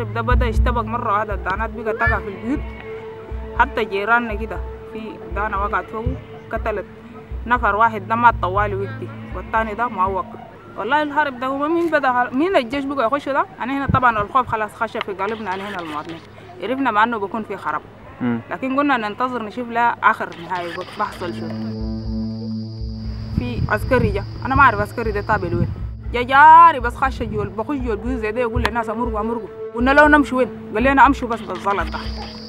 الحرب ده بدأ يشتبك مرة واحدة، الدانات بقى تقع في البيوت. حتى جيراننا كده في دانة وقعت فوقه قتلت نفر واحد، ده مات طوالي وقتي والتاني ده معوق. والله الحرب ده هو مين الجيش بقى يخش ده؟ أنا هنا طبعا الخوف خلاص خش في قلبنا، أنا هنا المواطنين عرفنا مع إنه بيكون في خراب، لكن قلنا ننتظر نشوف لا آخر نهاية بحصل شو. في عسكري جا، أنا ما أعرف عسكري ده تابع لوين، جا جاري بس خش جول بخش جول بيوت زي ده يقول للناس أمرقوا أمرقوا، قلنا له نمشي وين؟ قال لنا أمشوا بس بالزلط ده.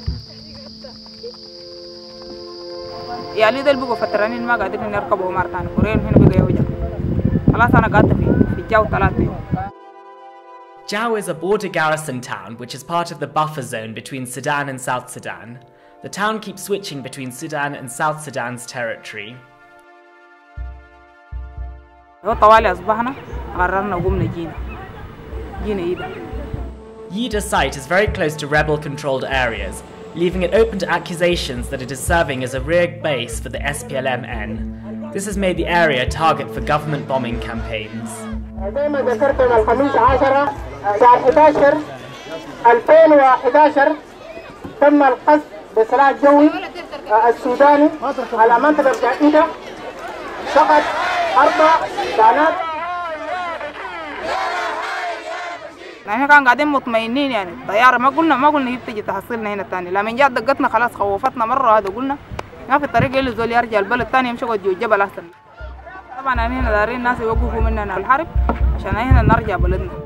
يعني ده اللي بقوا فترانين ما قادرين نركبوا مرة ثانية، كوريين هنا بقى يوجع. خلاص أنا قعدت في الجو 3 يوم. Jau is a border garrison town which is part of the buffer zone between Sudan and South Sudan. The town keeps switching between Sudan and South Sudan's territory. طوالي أصبحنا قررنا قمنا جينا إيدا. Yida site is very close to rebel-controlled areas, leaving it open to accusations that it is serving as a rigged base for the SPLM-N. This has made the area a target for government bombing campaigns. زي ما ذكرتم الخميس 10 شهر 11 2011 تم القصف بسلاح جوي السوداني على منطقة جديدة، سقط 4 دانات. نحن كان قاعدين مطمئنين، يعني الطيارة ما قلنا هي بتجي تحصلنا هنا تاني، لما جات دقتنا خلاص خوفتنا مرة. هذا قلنا ما في الطريق اللي زول يرجع البلد تاني يمشي يقعد جوا الجبل أحسن. طبعا هنا دارين الناس يوقفوا مننا الحرب عشان هنا نرجع بلدنا.